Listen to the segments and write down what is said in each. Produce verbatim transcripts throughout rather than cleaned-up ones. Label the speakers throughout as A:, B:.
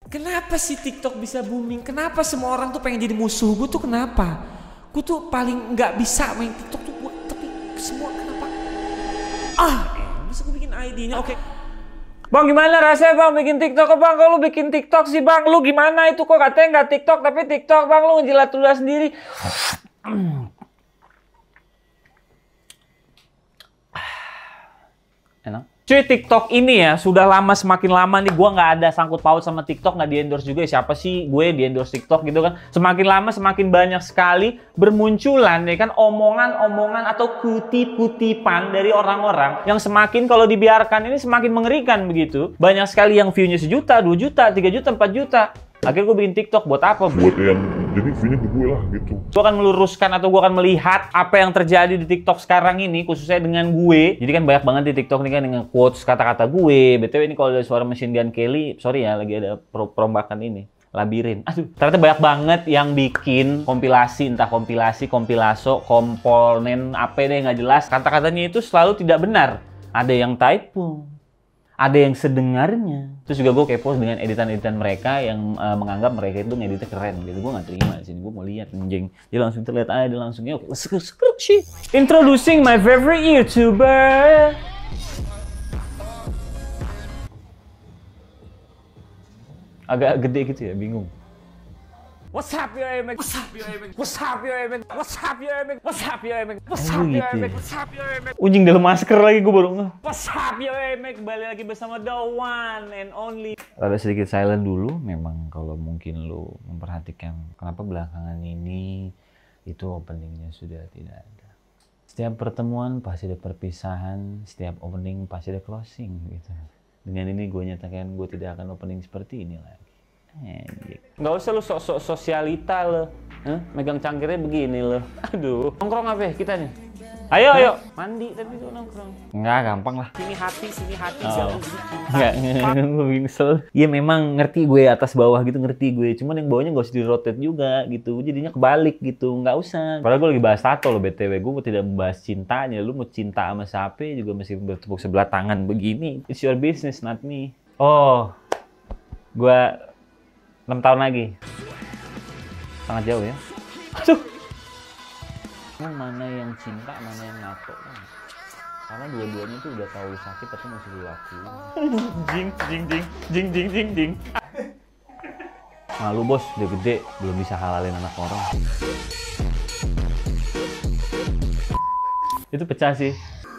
A: Kenapa sih TikTok bisa booming? Kenapa semua orang tuh pengen jadi musuh gue tuh kenapa? Gue tuh paling nggak bisa main TikTok tuh gue, tapi semua kenapa? Ah, eh, masa gue bikin I D-nya? Oke. Okay. Bang, gimana rasanya bang bikin TikTok? Bang, kalau lu bikin TikTok sih bang, lu gimana itu kok katanya nggak TikTok tapi TikTok bang, lu ngejilat ludah sendiri. Enak. Cuy, TikTok ini ya sudah lama, semakin lama nih gue nggak ada sangkut paut sama TikTok, nggak di endorse juga. Siapa sih gue di endorse TikTok gitu kan? Semakin lama semakin banyak sekali bermunculan ya kan omongan-omongan atau kutip-kutipan dari orang-orang yang semakin kalau dibiarkan ini semakin mengerikan begitu. Banyak sekali yang view-nya sejuta, dua juta, tiga juta, empat juta. Akhirnya gue bikin TikTok buat apa?
B: Buat yang jadi view-nya ke gue lah gitu.
A: Gue akan meluruskan atau gue akan melihat apa yang terjadi di TikTok sekarang ini, khususnya dengan gue. Jadi kan banyak banget di TikTok ini kan dengan quotes kata-kata gue. B T W ini kalau ada suara mesin gun Kelly, sorry ya lagi ada perombakan ini. Labirin. Aduh, ternyata banyak banget yang bikin kompilasi, entah kompilasi, kompilaso, komponen apa deh nggak jelas. Kata-katanya itu selalu tidak benar. Ada yang typo. Ada yang sedengarnya. Terus juga gue kepo dengan editan-editan mereka yang uh, menganggap mereka itu ngeditnya keren gitu. Gue gak terima sih, gue mau lihat anjing. Dia langsung terlihat aja, dia langsungnya oke. Okay. Introducing my favorite YouTuber. Agak gede gitu ya, bingung. What's up yo Emek? What's up yo Emek? What's up yo Emek? What's up yo Emek? What's up yo Emek? What's up yo Emek? What's up yo Emek? Unjing dalam masker lagi gue baru nge. What's up yo Emek? Kembali lagi bersama the one and only. Rada sedikit silent dulu, memang kalau mungkin lu memperhatikan kenapa belakangan ini itu openingnya sudah tidak ada. Setiap pertemuan pasti ada perpisahan, setiap opening pasti ada closing gitu. Dengan ini gue nyatakan gue tidak akan opening seperti ini lagi. Nggak usah lu sok-sok sosialita lo, huh? Megang cangkirnya begini lo. Aduh, nongkrong apa ya kita nih? Ayo, ayo. Mandi tadi tuh nongkrong. Nggak, gampang lah. Sini hati, sini hati. Oh. Nggak, gue bingsel. Iya memang ngerti gue atas bawah gitu, ngerti gue. Cuman yang bawahnya nggak usah di-rotate juga gitu. Jadinya kebalik gitu, nggak usah. Padahal gue lagi bahas tato lo B T W. Gue tidak membahas cintanya. Lu mau cinta sama siapa juga masih bertepuk sebelah tangan begini. It's your business, not me. Oh, gue enam tahun lagi. Sangat jauh ya. Aduh. Mana yang cinta, mana yang nato. Karena dua-duanya tuh udah tahu sakit tapi masih dilakuin. Jing, jing, jing, jing, jing, jing, jing. Malu bos, udah gede, belum bisa halalin anak orang. Itu pecah sih.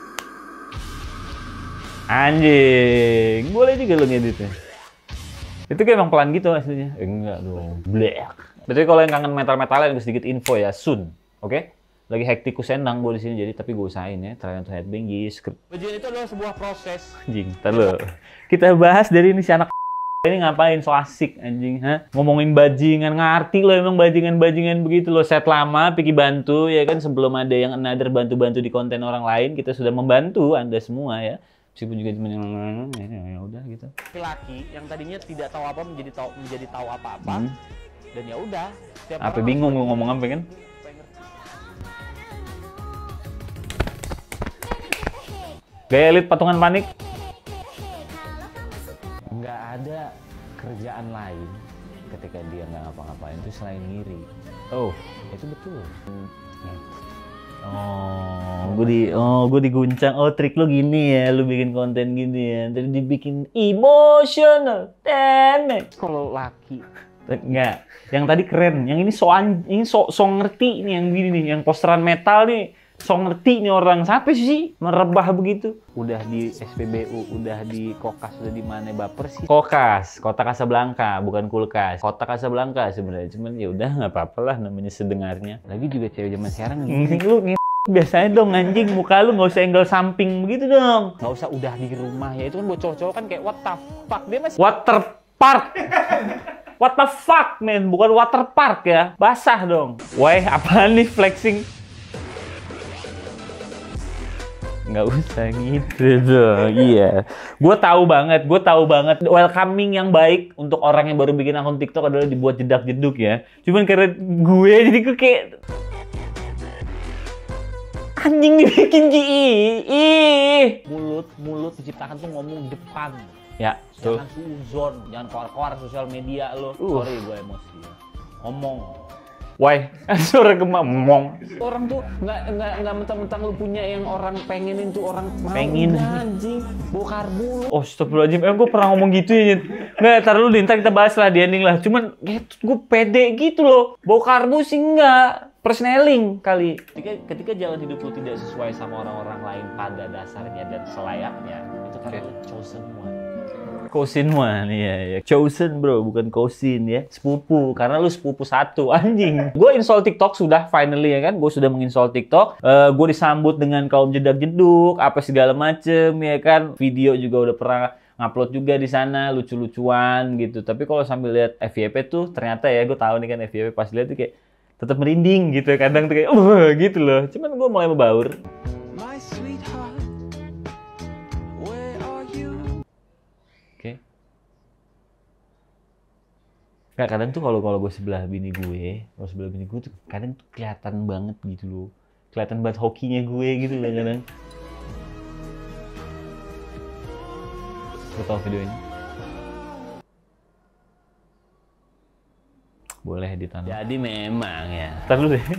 A: Anjing, boleh juga lo ngeditnya. Itu kayak emang pelan gitu aslinya. Eh, enggak dong. Blek. Berarti kalau yang kangen metal-metalan ada sedikit info ya, soon. Oke? Okay? Lagi hektikus endang gue di sini jadi tapi gue usahain ya. Try to headbang yes. Bagian itu adalah sebuah proses. Anjing, ntar lo. Kita bahas dari ini si anak ini ngapain so asik anjing, ha? Ngomongin bajingan, ngerti lo emang bajingan-bajingan begitu lo. Set lama Piki bantu ya kan sebelum ada yang another bantu-bantu di konten orang lain, kita sudah membantu Anda semua ya. Meskipun juga cuma yang ya udah gitu. Laki yang tadinya tidak tahu apa menjadi tahu menjadi tahu apa-apa. Hmm. Dan ya udah, apa bingung gue ngomong apa kan? Gaya elit patungan panik. Nggak ada kerjaan lain ketika dia nggak ngapa-ngapain itu selain ngiri. Oh, itu betul. Oh, gue di, oh, gue diguncang. Oh, trik lu gini ya, lu bikin konten gini ya. Tadi dibikin emotional, damn. Kalau laki, enggak. Yang tadi keren. Yang ini so ini so, so ngerti nih yang gini nih, yang posteran metal nih. So ngerti nih orang. Siapa sih merebah begitu? Udah di S P B U, udah di Kokas, udah di mana baper sih? Kokas, Kota Kasablanka, bukan kulkas. Kota Kasablanka sebenarnya. Cuman ya udah nggak apa-apa lah namanya sedengarnya. Lagi juga cewek zaman sekarang gini lu nih. Biasanya dong anjing muka lu nggak usah angle samping begitu dong. Nggak usah udah di rumah ya. Itu kan buat cowok-cowok kan kayak what the fuck. Dia masih water park. What the fuck man, bukan water park ya. Basah dong. Wah, apaan nih flexing? Nggak usah gitu dong, iya. Gue tahu banget, gue tahu banget. Welcoming yang baik untuk orang yang baru bikin akun TikTok adalah dibuat jedak-jeduk ya. Cuman karena gue jadi gue kayak anjing dibikin G I. Ih. Mulut, mulut diciptakan tuh ngomong depan. Ya, betul.
C: Jangan suzon, jangan keluar-keluar sosial media lo.
A: Uh.
C: Sorry gue emosi. Ngomong.
A: Why? Suara gemamong.
C: Orang tuh nggak nggak nggak mentang-mentang lu punya yang orang pengenin tuh orang mau.
A: Pengen.
C: Anjing, bokar bulu.
A: Oh, astagfirullahaladzim. Eh, gue pernah ngomong gitu ya, Nyet. Nggak, taruh dulu, ntar kita bahas lah di ending lah. Cuman, gitu, gue pede gitu loh. Bau karbu sih enggak. Persneling kali.
C: Ketika, ketika jalan hidup lu tidak sesuai sama orang-orang lain pada dasarnya dan selayaknya, itu kan lu chosen one.
A: Cousin one, iya, iya. Chosen bro, bukan cousin ya. Sepupu, karena lu sepupu satu, anjing. Gue install TikTok sudah, finally ya kan. Gue sudah menginstall TikTok. Uh, gue disambut dengan kaum jedak-jeduk, apa segala macem ya kan. Video juga udah pernah ngupload juga di sana, lucu-lucuan gitu. Tapi kalau sambil lihat F Y P tuh, ternyata ya gue tahu nih kan F Y P pas lihat tuh kayak tetap merinding gitu. Kadang tuh kayak, uh gitu loh. Cuman gue mulai membaur. Nggak, kadang tuh kalau kalau gue sebelah bini gue, kalau sebelah bini gue tuh kadang tuh kelihatan banget gitu loh, kelihatan banget hokinya gue gitu loh kadang. Lo tau video ini? Boleh ditanam.
C: Jadi memang ya.
A: Ntar lu deh,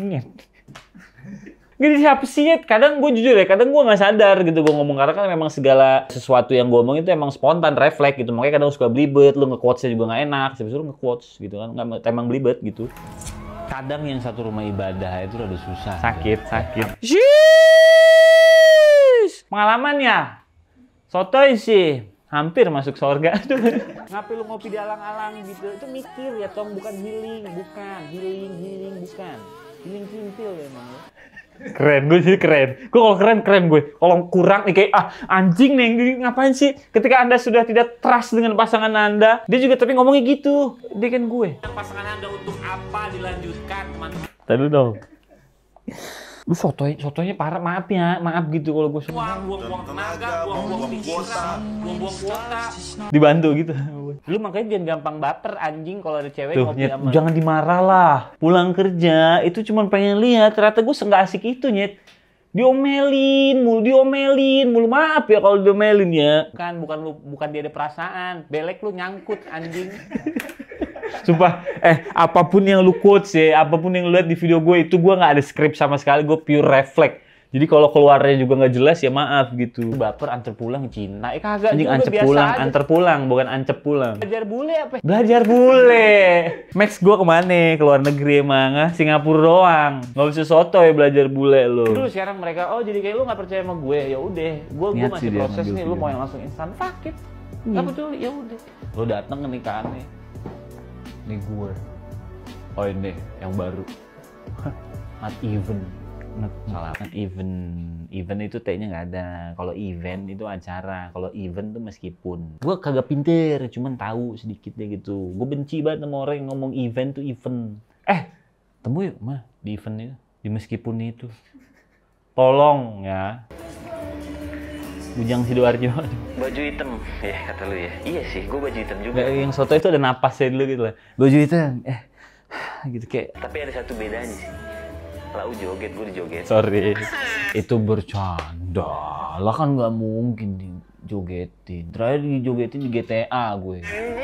A: gini siapa sih? Kadang gue jujur ya, kadang gue nggak sadar gitu gue ngomong, karena kan memang segala sesuatu yang gue omong itu emang spontan, refleks gitu. Makanya kadang suka belibet, lu nge-quotes-nya juga nggak enak, siapa suruh nge-quotes gitu kan, nggak emang belibet gitu.
C: Kadang yang satu rumah ibadah itu rada susah.
A: Sakit, sakit. Shiiiiish! Pengalaman ya? Sotoy sih. Hampir masuk surga. Aduh.
C: Ngapain lu ngopi di alang-alang gitu? Itu mikir ya, Tong. Bukan healing, bukan. Healing, healing, bukan. Healing simpil ya emang lo.
A: Keren, gue sih keren. Gue kalau keren, keren gue. Kalau kurang nih kayak, ah anjing nih, ngapain sih? Ketika Anda sudah tidak trust dengan pasangan Anda, dia juga tapi ngomongnya gitu. Dia kan gue.
C: Pasangan Anda untuk apa dilanjutkan, teman-teman?
A: Tadi dong. Lu sotoy, sotoynya parah, maaf ya, maaf gitu kalau gue
C: Buang, buang-buang tenaga, buang-buang pikiran, buang-buang kuota.
A: Dibantu gitu.
C: Lu makanya jangan gampang baper anjing kalau ada cewek
A: Tuh,
C: ngopi
A: Nyet,
C: sama.
A: jangan dimarah lah. Pulang kerja, itu cuma pengen lihat. Ternyata gue nggak asik itu, Nyet. Diomelin, mulu diomelin, mulu maaf ya kalau diomelin ya.
C: Bukan, bukan lu, bukan dia ada perasaan. Belek lu nyangkut anjing.
A: Sumpah, eh apapun yang lu quotes ya, apapun yang lu lihat di video gue itu gue nggak ada skrip sama sekali, gue pure refleks. Jadi kalau keluarnya juga nggak jelas ya maaf gitu.
C: Baper antar pulang Cina. Eh kagak
A: Anjing,
C: juga
A: ancep
C: biasa
A: pulang,
C: aja.
A: antar pulang, bukan ancep pulang.
C: Belajar bule apa?
A: Belajar bule. Max gue kemana? Ke luar negeri emang, ah? Singapura doang. Nggak bisa soto ya belajar bule lo.
C: Terus sekarang mereka, oh jadi kayak lu nggak percaya sama gue, ya udah, gue gue
A: Niat
C: masih
A: sih dia
C: proses
A: ngambil
C: nih, lu
A: video.
C: mau yang langsung instan, fuck it, nggak peduli, ya udah. Lu datang ke nikahannya, ini gue, oh ini yang baru, not even,
A: Not,
C: salah,
A: not even. Event itu T-nya nggak ada. Kalau event itu acara. Kalau event tuh meskipun. Gue kagak pinter, cuman tahu sedikit deh gitu. Gue benci banget sama orang yang ngomong event tuh event. Eh, temu yuk mah di event itu, di meskipun itu. Tolong ya. Bujang Sidoarjo.
C: baju hitam, ya kata lu ya, iya sih, gue baju hitam juga.
A: Nggak, yang soto itu ada napasnya dulu gitu lah. Baju hitam, eh, gitu kayak.
C: Tapi ada satu bedanya sih, lau joget, gue dijoget.
A: Sorry, itu bercanda. Lah kan nggak mungkin dijogetin. Terakhir dijogetin di G T A gue.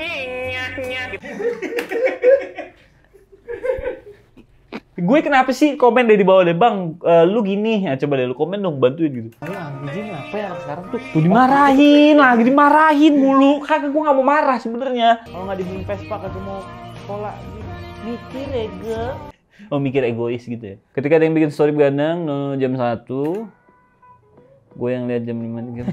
A: Gue kenapa sih komen deh di bawah deh, Bang, uh, lu gini, ya, coba deh lu komen dong, bantuin gitu.
C: Wah, anjing apa ya sekarang tuh?
A: Tuh dimarahin lagi, dimarahin mulu. Kagak, gue nggak mau marah sebenarnya.
C: Kalau nggak dibeliin Vespa, kagak mau sekolah. Mikir ego.
A: Oh, mikir egois gitu ya. Ketika ada yang bikin story begadang no, jam satu, gue yang lihat jam lima tiga.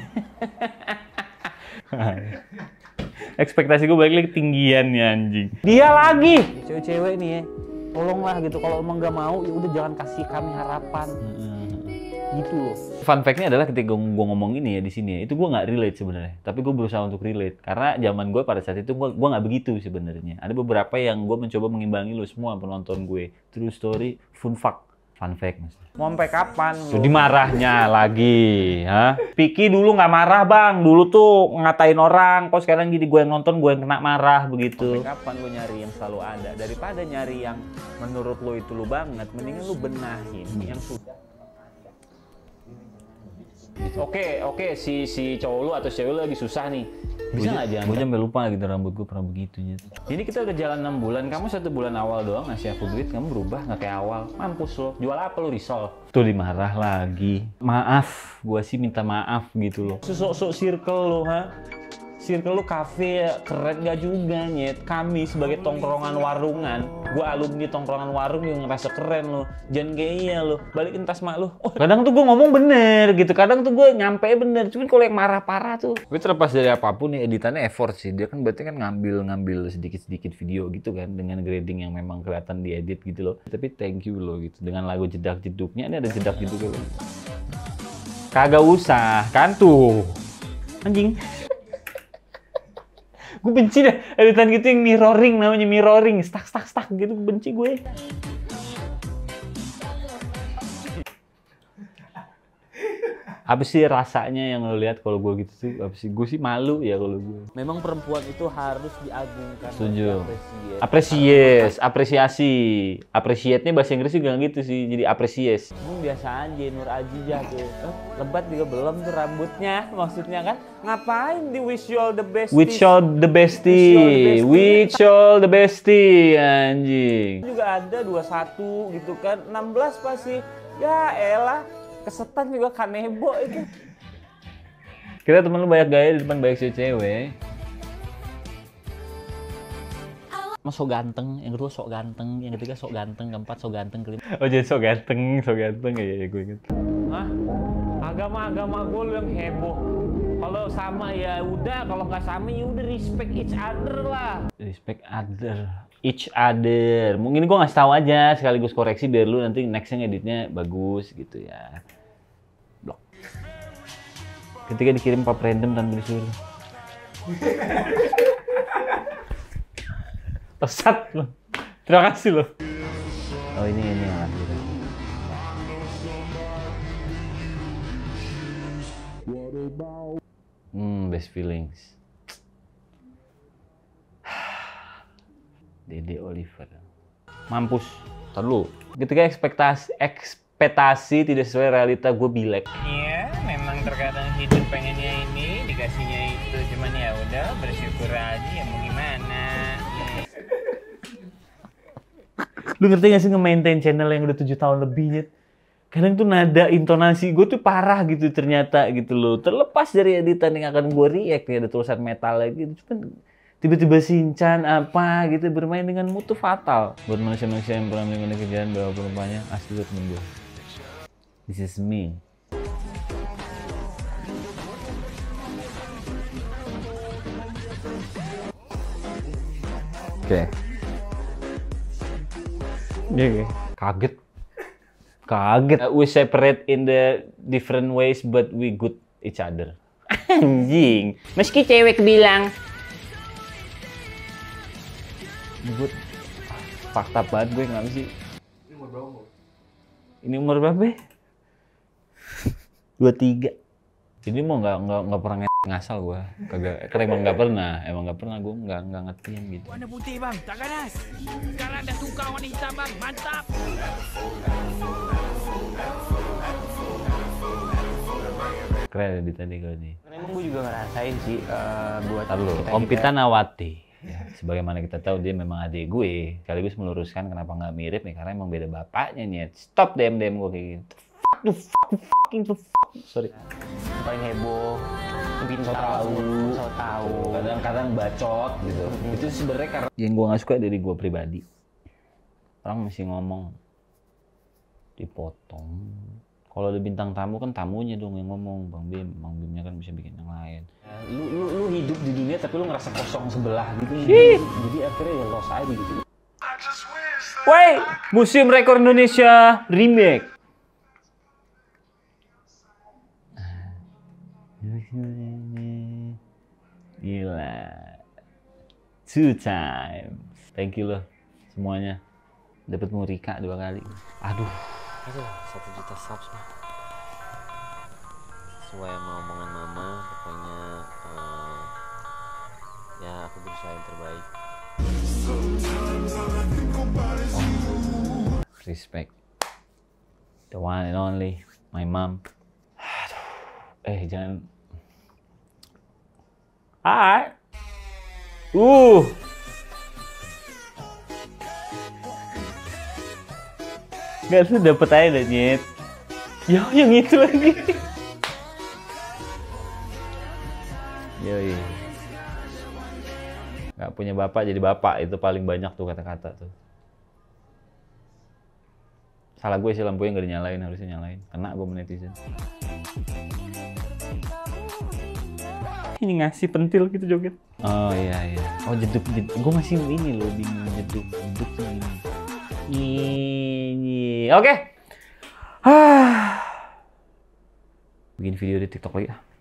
A: Ekspektasi gue balik lagi ketinggian ya anjing. Dia lagi.
C: Cewek-cewek nih ya, tolonglah gitu. Kalau emang nggak mau, ya udah jangan kasih kami harapan. Gitu loh.
A: Fun fact-nya adalah ketika gue ngomong ini ya di sini ya, itu gue nggak relate sebenarnya. Tapi gue berusaha untuk relate karena zaman gue pada saat itu gue gue nggak begitu sebenarnya. Ada beberapa yang gue mencoba mengimbangi lo semua penonton gue. True story, fun fact, fun fact mas.
C: Mau sampai kapan lu?
A: Jadi marahnya lagi, ha? Piki dulu nggak marah bang, dulu tuh ngatain orang. Kok sekarang jadi gue yang nonton, gue yang kena marah begitu.
C: Sampai kapan lu nyari yang selalu ada? Daripada nyari yang menurut lu itu lu banget, mendingan lu benahin yang sudah. Gitu.
A: Oke, oke, si si cowok lu atau cewek lu lagi susah nih. Bisa nggak jangan?
C: Gue sampai lupa gitu rambut gue pernah begitu gitu.
A: Ini kita udah jalan enam bulan, kamu satu bulan awal doang ngasih aku duit, kamu berubah nggak kayak awal. Mampus lo. Jual apa lo risol?
C: Tuh dimarah lagi. Maaf, gue sih minta maaf gitu loh.
A: Susuk-susuk circle lo, ha? Circle lu kafe keren nggak juga nyet. Kami sebagai tongkrongan warungan, gua alumni tongkrongan warung yang ngerasa keren lo. Jangan gaya lo, balikin tas mak lo. Oh,
C: kadang tuh gue ngomong bener gitu, kadang tuh gue nyampe bener. Cuman kalau yang marah parah tuh,
A: gue terlepas dari apapun nih, editannya effort sih. Dia kan berarti kan ngambil-ngambil sedikit-sedikit video gitu kan, dengan grading yang memang kelihatan diedit gitu loh. Tapi thank you lo gitu, dengan lagu jedak-jeduknya, ini ada jedak gitu kan. Kagak usah, kan tuh. Anjing. Gue benci deh editan gitu yang mirroring, namanya mirroring, stuck stuck stuck gitu, benci gue. Apa sih rasanya yang lo lihat kalau gue gitu sih? Apa sih? Gue sih malu ya kalau gue.
C: memang perempuan itu harus diagungkan.
A: Setuju. Apresiasi, apresiasi, appreciate-nya bahasa Inggris juga gitu sih, jadi apresiasi.
C: Emang biasa aja Nur Aji tuh. Eh, lebat juga belum tuh rambutnya, maksudnya kan? Ngapain di wish you all the best?
A: Which all the bestie, which all the bestie, anjing.
C: Juga ada dua puluh satu gitu kan, enam belas pasti. Ya elah, kesetan juga kanebo itu.
A: Kira temen lu banyak gaya di depan banyak cewek.
C: Mas sok ganteng, yang kedua sok ganteng, yang ketiga sok ganteng, keempat sok ganteng, kelima.
A: Oh jadi sok ganteng, sok ganteng ya, ya gue inget. Hah? Agama-agama gue lu yang heboh. Kalau sama ya udah, kalau nggak sama ya udah respect each other lah. Respect other, each other. Mungkin gue ngasih tahu aja sekaligus koreksi biar lu nanti nextnya ngeditnya bagus gitu ya. Blok. Ketika dikirim pap random tanpa disuruh. Pesat lo. Terima kasih lo. Oh ini ini yang lagi. Hmm, best feelings. Dede Oliver. Mampus. Ntar lu. Ketika ekspektasi ekspektasi tidak sesuai realita, gue bilek.
D: Iya, memang terkadang hidup pengennya ini, dikasihnya itu. Cuman ya udah bersyukur aja, ya mau gimana. Yes.
A: Lu ngerti gak sih nge-maintain channel yang udah tujuh tahun lebih, Nyet? Kadang tuh nada intonasi gue tuh parah gitu ternyata gitu loh. Terlepas dari editan yang akan gue react nih, ada tulisan metal lagi gitu. Cuman tiba-tiba Shinchan apa gitu bermain dengan mutu fatal. Buat manusia-manusia yang pernah melakukan kejadian bahwa perumpanya asli lu temen gue. This is me. Oke. Okay. Yeah, yeah. Kaget. Kaget. Uh, we separate in the different ways but we good each other. Anjing. Meski cewek bilang good. Fakta banget gue nggak sih. Ini umur berapa? Ini umur berapa? dua puluh tiga. Ini mau nggak nggak nggak pernah ngasal gue. Kagak. Karena emang nggak pernah. Emang nggak pernah gue nggak nggak ngertiin gitu.
D: Warna putih bang, tak ganas. Sekarang dah tukar warna hitam bang, mantap.
A: Keren di tadi kali ini.
C: Emang gue juga ngerasain sih uh, buat
A: Lalu, Om Pita Nawati. Ya, sebagaimana kita tahu dia memang adik gue. Sekaligus meluruskan kenapa nggak mirip nih, karena emang beda bapaknya nih. Stop D M D M gue kayak gitu. Fuck you, fuck you, fucking to fuck. Sorry.
C: paling heboh, lebih so tahu, so tahu.
A: Kadang-kadang bacot gitu. Hmm. Itu sebenarnya karena yang gue nggak suka dari gue pribadi. Orang masih ngomong dipotong. Kalau ada bintang tamu kan tamunya dong yang ngomong, Bang Bim, Bang Bimnya kan bisa bikin yang lain. Ya, lu, lu, lu hidup di dunia tapi lu ngerasa kosong sebelah gitu. Jadi, jadi akhirnya ya lost aja gitu. Woi, Museum Rekor Indonesia remake. Gila. Two times. Thank you loh semuanya. Dapat Murika dua kali. Aduh.
E: Aduh, satu juta subs mah. Sesuai sama omongan mama, pokoknya uh, ya aku berusaha yang terbaik.
A: Oh. Respect. The one and only, my mom. Aduh,
C: Eh jangan. Hai. Uh. Gak tuh dapet aja dah nyet. Ya yang itu lagi. Yoi. Gak punya bapak jadi bapak, itu paling banyak tuh kata-kata tuh. Salah gue sih lampunya gak dinyalain, harusnya nyalain. Kena gue netizen. Ini ngasih pentil gitu joget. Oh iya iya. Oh jeduk jeduk. Gue masih ini loh bingung jeduk jeduk tuh ini. Ini. Oke. Okay. Bikin video di TikTok lagi ah.